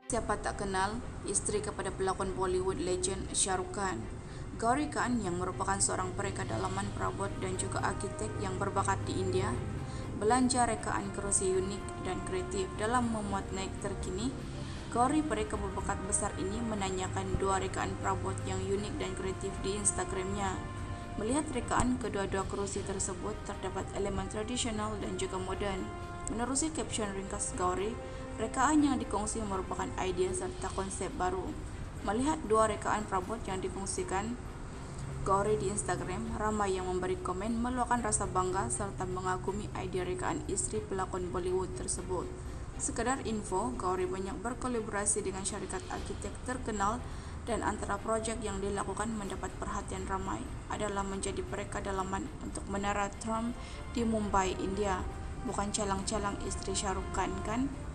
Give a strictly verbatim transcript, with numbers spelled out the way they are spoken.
Siapa tak kenal istri kepada pelakon Bollywood legend Shah Rukh Khan. Gauri Khan yang merupakan seorang pereka dalaman perabot dan juga arkitek yang berbakat di India, belanja rekaan kerusi unik dan kreatif dalam memuat naik terkini. Gauri pereka berbakat besar ini menanyakan dua rekaan perabot yang unik dan kreatif di Instagramnya. Melihat rekaan kedua-dua kerusi tersebut, terdapat elemen tradisional dan juga modern. Menerusi caption ringkas Gauri, rekaan yang dikongsi merupakan idea serta konsep baru. Melihat dua rekaan perabot yang dikongsikan Gauri di Instagram, ramai yang memberi komen meluahkan rasa bangga serta mengagumi idea rekaan istri pelakon Bollywood tersebut. Sekedar info, Gauri banyak berkolaborasi dengan syarikat arkitek terkenal dan antara proyek yang dilakukan mendapat perhatian ramai adalah menjadi pereka dalaman untuk Menara Trump di Mumbai, India. Bukan calang-calang istri Shah Rukh Khan kan?